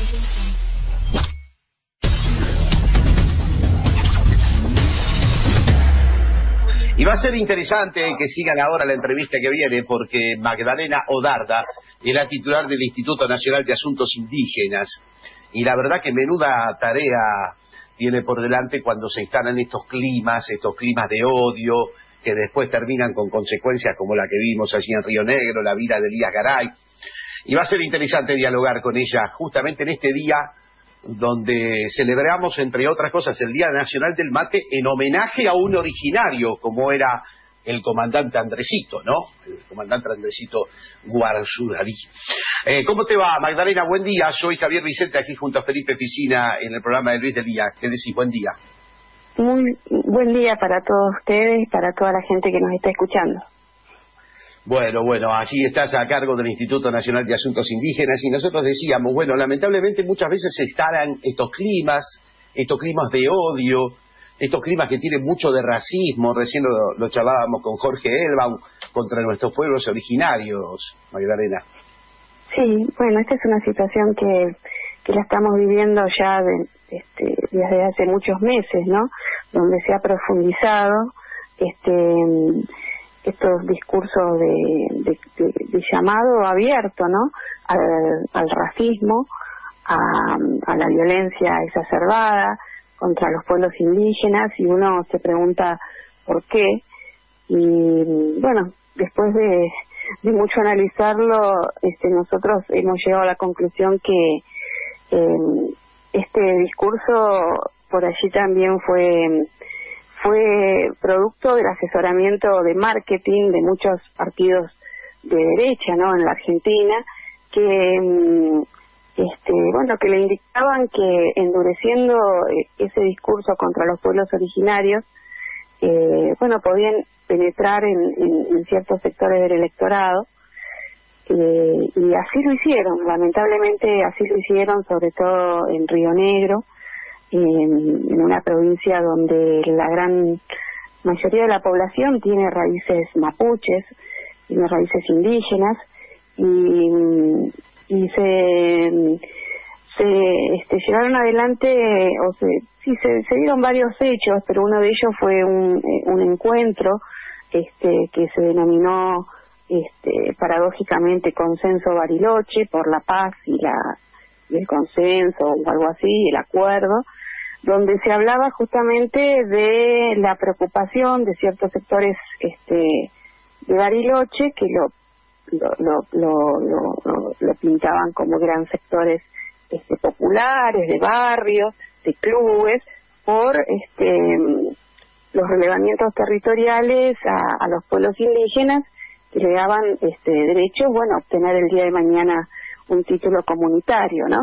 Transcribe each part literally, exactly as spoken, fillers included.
Y va a ser interesante que sigan ahora la entrevista que viene, porque Magdalena Odarda es la titular del Instituto Nacional de Asuntos Indígenas. Y la verdad que menuda tarea tiene por delante cuando se instalan estos climas, estos climas de odio, que después terminan con consecuencias como la que vimos allí en Río Negro, la vida de Elías Garay. Y va a ser interesante dialogar con ella justamente en este día donde celebramos, entre otras cosas, el Día Nacional del Mate en homenaje a un originario, como era el comandante Andresito, ¿no? El comandante Andresito Guarzurari. Eh, ¿Cómo te va, Magdalena? Buen día. Soy Javier Vicente, aquí junto a Felipe Piscina en el programa de Luis del Día. ¿Qué decís? Buen día. Muy buen día para todos ustedes, para toda la gente que nos está escuchando. Bueno, bueno, allí estás a cargo del Instituto Nacional de Asuntos Indígenas y nosotros decíamos, bueno, lamentablemente muchas veces se instalan estos climas, estos climas de odio, estos climas que tienen mucho de racismo. Recién lo, lo charlábamos con Jorge Elbaum, contra nuestros pueblos originarios, Magdalena. Sí, bueno, esta es una situación que, que la estamos viviendo ya de, este, desde hace muchos meses, ¿no? Donde se ha profundizado este estos discursos de, de, de, de llamado abierto, ¿no? Al, al racismo, a, a la violencia exacerbada contra los pueblos indígenas, y uno se pregunta por qué. Y bueno, después de, de mucho analizarlo, este, nosotros hemos llegado a la conclusión que eh, este discurso por allí también fue fue producto del asesoramiento de marketing de muchos partidos de derecha, ¿no? En la Argentina, que este bueno que le indicaban que endureciendo ese discurso contra los pueblos originarios, eh, bueno, podían penetrar en, en, en ciertos sectores del electorado, eh, y así lo hicieron. Lamentablemente así lo hicieron, sobre todo en Río Negro, en, en una provincia donde la gran mayoría de la población tiene raíces mapuches, tiene raíces indígenas, y, y se, se este, llevaron adelante, o se, sí, se, se dieron varios hechos, pero uno de ellos fue un, un encuentro este, que se denominó este, paradójicamente Consenso Bariloche por la paz y la y el consenso o algo así, el acuerdo, donde se hablaba justamente de la preocupación de ciertos sectores este de Bariloche que lo lo lo lo, lo, lo, lo pintaban como gran sectores este populares, de barrios, de clubes, por este los relevamientos territoriales a, a los pueblos indígenas, que le daban este derecho, bueno, a obtener el día de mañana un título comunitario, ¿no?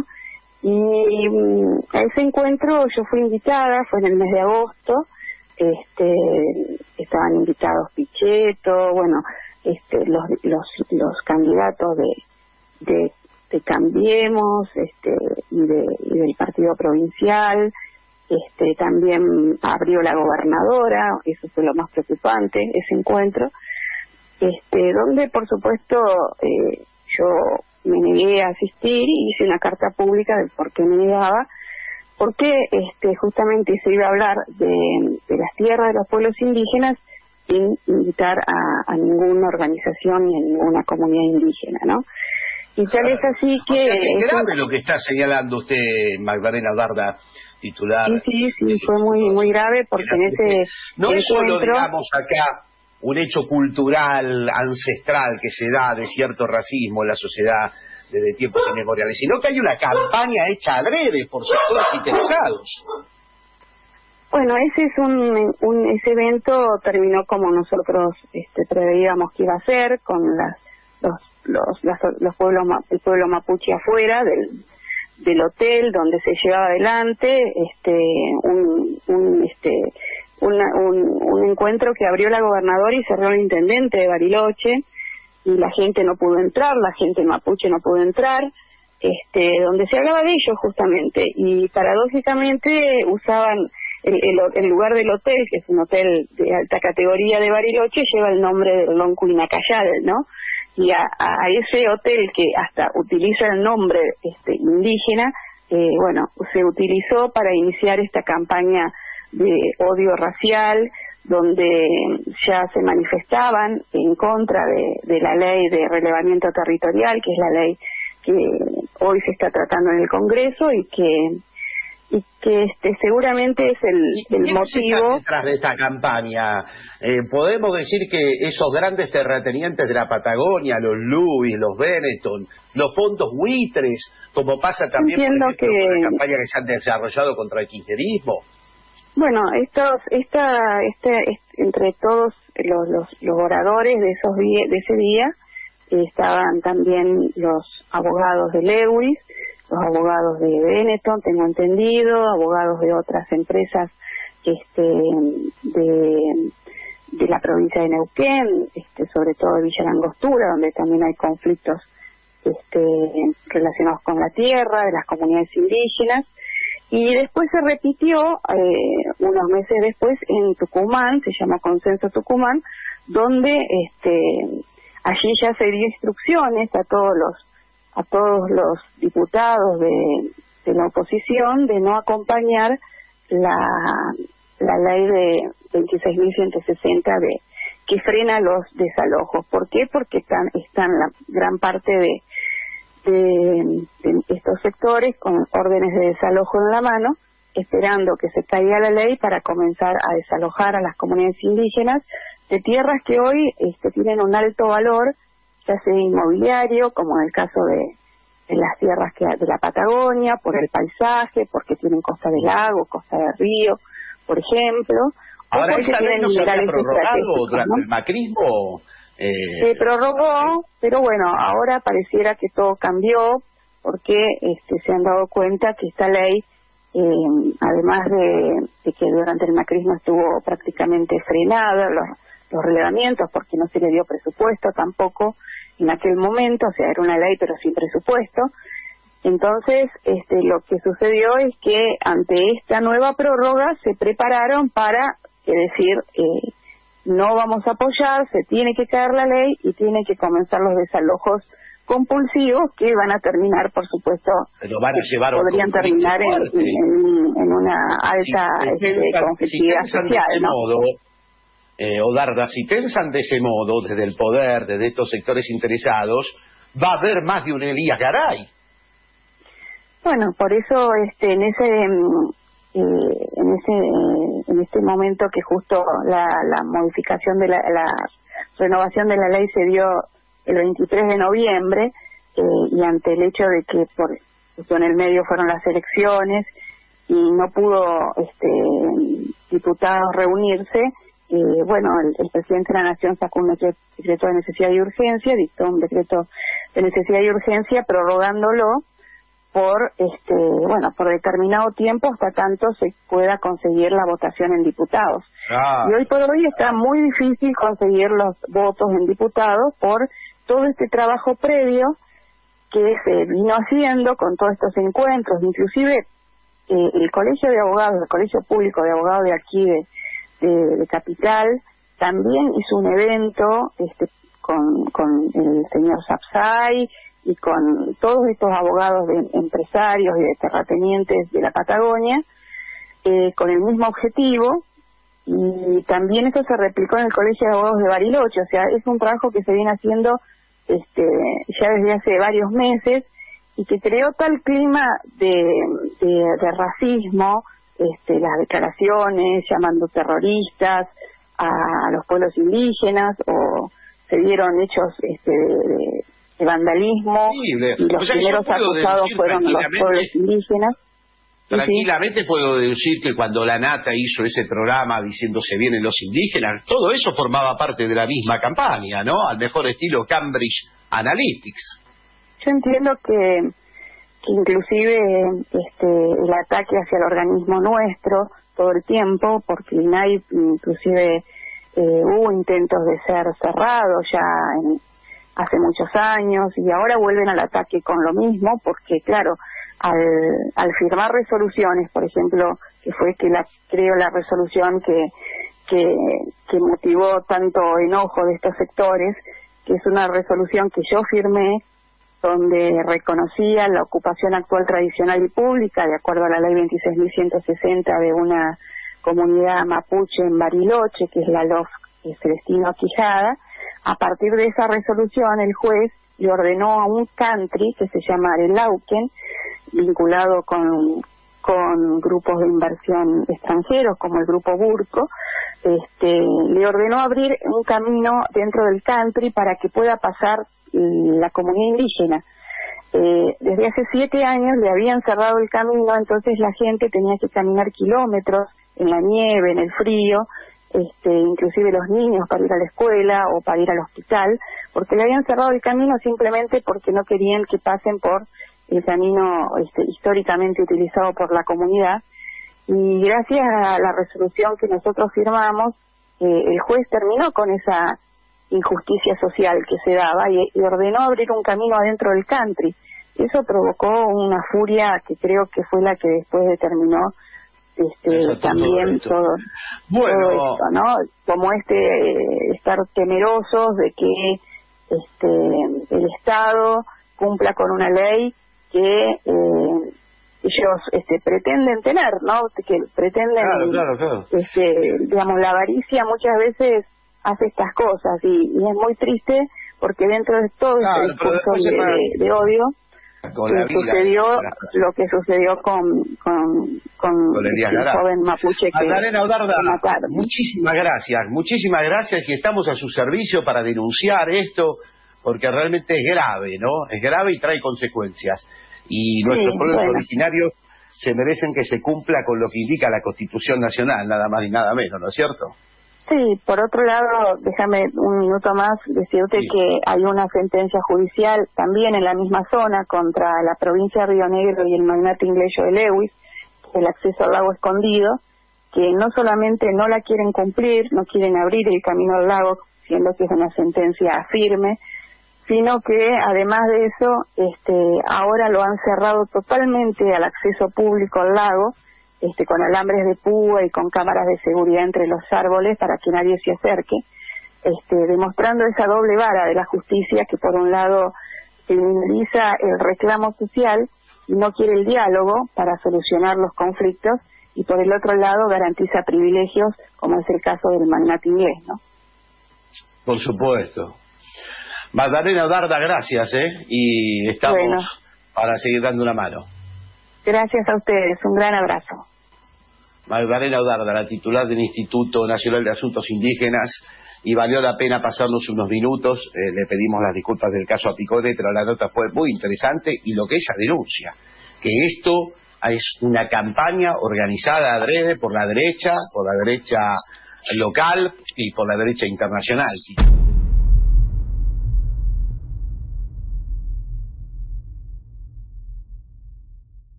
Y um, a ese encuentro yo fui invitada, fue en el mes de agosto, este estaban invitados Pichetto, bueno, este los los los candidatos de de, de Cambiemos, este y de y del partido provincial, este también abrió la gobernadora, eso fue lo más preocupante, ese encuentro, este donde por supuesto eh, yo me negué a asistir y hice una carta pública de por qué me negaba, porque este, justamente se iba a hablar de, de las tierras de los pueblos indígenas sin invitar a, a ninguna organización ni a ninguna comunidad indígena, ¿no? Y tal es así que... O sea, que es grave lo que está señalando usted, Magdalena Odarda, titular. Sí, sí, sí, fue muy muy grave, porque en ese No es solo, encuentro... digamos, acá un hecho cultural, ancestral, que se da de cierto racismo en la sociedad desde tiempos inmemoriales, sino que hay una campaña hecha adrede por sectores interesados. Bueno, ese es un, un ese evento terminó como nosotros este, preveíamos que iba a ser, con las los los las, los pueblos el pueblo mapuche afuera del del hotel donde se llevaba adelante este un un este Una, un, un encuentro que abrió la gobernadora y cerró el intendente de Bariloche, y la gente no pudo entrar, la gente mapuche no pudo entrar, este donde se hablaba de ellos justamente, y paradójicamente usaban el, el, el lugar del hotel, que es un hotel de alta categoría de Bariloche, lleva el nombre del Loncuinacayal, ¿no? Y a, a ese hotel, que hasta utiliza el nombre este indígena, eh, bueno, se utilizó para iniciar esta campaña de odio racial, donde ya se manifestaban en contra de, de la ley de relevamiento territorial, que es la ley que hoy se está tratando en el Congreso y que y que este seguramente es el, el motivo detrás de esta campaña. Eh, podemos decir que esos grandes terratenientes de la Patagonia, los Lewis, los Benetton, los fondos buitres, como pasa también por ejemplo, que... con la campaña que se han desarrollado contra el kirchnerismo. Bueno, estos, esta, este, este, entre todos los, los, los oradores de esos días, de ese día, eh, estaban también los abogados de Lewis, los abogados de Benetton, tengo entendido, abogados de otras empresas este, de, de la provincia de Neuquén, este, sobre todo de Villa Langostura, donde también hay conflictos este, relacionados con la tierra, de las comunidades indígenas. Y después se repitió, eh, unos meses después, en Tucumán, se llama Consenso Tucumán, donde este, allí ya se dio instrucciones a todos los a todos los diputados de, de la oposición de no acompañar la, la ley de veintiséis mil ciento sesenta de que frena los desalojos. ¿Por qué? Porque están, están la gran parte de, de, de estos sectores con órdenes de desalojo en la mano, esperando que se caiga la ley para comenzar a desalojar a las comunidades indígenas de tierras que hoy este, tienen un alto valor, ya sea inmobiliario, como en el caso de, de las tierras que de la Patagonia, por el paisaje, porque tienen costa de lago, costa de río, por ejemplo. Ahora, ¿esa ley no se había prorrogado durante ¿no? el macrismo? Eh... Se prorrogó, pero bueno, ahora pareciera que todo cambió, porque este, se han dado cuenta que esta ley, eh, además de, de que durante el macrismo estuvo prácticamente frenada, los, los relevamientos, porque no se le dio presupuesto tampoco, en aquel momento, o sea, era una ley pero sin presupuesto. Entonces, este, lo que sucedió es que ante esta nueva prórroga se prepararon para es decir, eh, no vamos a apoyar, se tiene que caer la ley y tiene que comenzar los desalojos compulsivos que van a terminar, por supuesto, pero van a llevar podrían terminar en, en, en una alta si, este, si conflictividad si social, de ese ¿no? modo, Eh, Odarda, si piensan de ese modo, desde el poder, desde estos sectores interesados, va a haber más de un Elías Garay. Bueno, por eso este, en ese eh, en ese en este momento que justo la, la modificación de la, la renovación de la ley se dio el veintitrés de noviembre eh, y ante el hecho de que por justo en el medio fueron las elecciones y no pudo este diputados reunirse. Eh, bueno, el, el presidente de la Nación sacó un decreto, decreto de necesidad y urgencia, dictó un decreto de necesidad y urgencia prorrogándolo por, este, bueno, por determinado tiempo hasta tanto se pueda conseguir la votación en diputados. Ah. Y hoy por hoy está muy difícil conseguir los votos en diputados por todo este trabajo previo que se vino haciendo con todos estos encuentros, inclusive eh, el Colegio de Abogados, el Colegio Público de Abogados de aquí de De, de Capital, también hizo un evento este, con, con el señor Sapsay y con todos estos abogados de empresarios y de terratenientes de la Patagonia, eh, con el mismo objetivo, y también esto se replicó en el Colegio de Abogados de Bariloche. O sea, es un trabajo que se viene haciendo este, ya desde hace varios meses y que creó tal clima de, de, de racismo, Este, las declaraciones llamando terroristas a los pueblos indígenas, o se dieron hechos este, de, de vandalismo, sí, y los o sea, primeros acusados fueron los pueblos indígenas. Tranquilamente sí, sí. Puedo deducir que cuando la Nata hizo ese programa diciendo se vienen los indígenas, todo eso formaba parte de la misma campaña, ¿no? Al mejor estilo Cambridge Analytics. Yo entiendo que inclusive este el ataque hacia el organismo nuestro todo el tiempo, porque el I N A I inclusive eh, hubo intentos de ser cerrado ya en, hace muchos años, y ahora vuelven al ataque con lo mismo, porque claro, al, al firmar resoluciones, por ejemplo, que fue que la creo la resolución que, que, que motivó tanto enojo de estos sectores, que es una resolución que yo firmé, donde reconocía la ocupación actual tradicional y pública, de acuerdo a la ley veintiséis mil ciento sesenta, de una comunidad mapuche en Bariloche, que es la L O F Celestino Quijada. A partir de esa resolución, el juez le ordenó a un country que se llama Arelauquen, vinculado con, con grupos de inversión extranjeros, como el grupo Burco, este, le ordenó abrir un camino dentro del country para que pueda pasar la comunidad indígena. Eh, desde hace siete años le habían cerrado el camino, entonces la gente tenía que caminar kilómetros en la nieve, en el frío, este, inclusive los niños para ir a la escuela o para ir al hospital, porque le habían cerrado el camino simplemente porque no querían que pasen por el camino este, históricamente utilizado por la comunidad. Y gracias a la resolución que nosotros firmamos, eh, el juez terminó con esa injusticia social que se daba y, y ordenó abrir un camino adentro del country. Eso provocó una furia que creo que fue la que después determinó este, también todo, todo, bueno. todo esto, ¿no? Como este eh, estar temerosos de que este el Estado cumpla con una ley que eh, ellos este, pretenden tener, ¿no? Que pretenden, claro, claro, claro. Este, digamos, la avaricia muchas veces hace estas cosas y, y es muy triste porque dentro de todo claro, este discurso de, para... de, de odio con que la vida, sucedió la... lo que sucedió con con, con, con el el joven mapuche que, Magdalena Odarda, que mataron. Muchísimas gracias, muchísimas gracias y estamos a su servicio para denunciar esto porque realmente es grave, ¿no? Es grave y trae consecuencias y nuestros sí, pueblos bueno. originarios se merecen que se cumpla con lo que indica la Constitución Nacional, nada más y nada menos, ¿no es cierto? Sí, por otro lado, déjame un minuto más decirte sí. que hay una sentencia judicial también en la misma zona contra la provincia de Río Negro y el magnate inglés de Lewis, el acceso al lago escondido, que no solamente no la quieren cumplir, no quieren abrir el camino al lago, siendo que es una sentencia firme, sino que además de eso, este, ahora lo han cerrado totalmente al acceso público al lago, este, con alambres de púa y con cámaras de seguridad entre los árboles para que nadie se acerque, este, demostrando esa doble vara de la justicia que por un lado criminaliza el reclamo social y no quiere el diálogo para solucionar los conflictos, y por el otro lado garantiza privilegios, como es el caso del magnate inglés, ¿no? Por supuesto. Magdalena Odarda, gracias, ¿eh? Y estamos bueno. para seguir dando una mano. Gracias a ustedes, un gran abrazo. Magdalena Odarda, la titular del Instituto Nacional de Asuntos Indígenas, y valió la pena pasarnos unos minutos, eh, le pedimos las disculpas del caso Apicone, pero la nota fue muy interesante, y lo que ella denuncia, que esto es una campaña organizada adrede por la derecha, por la derecha local y por la derecha internacional.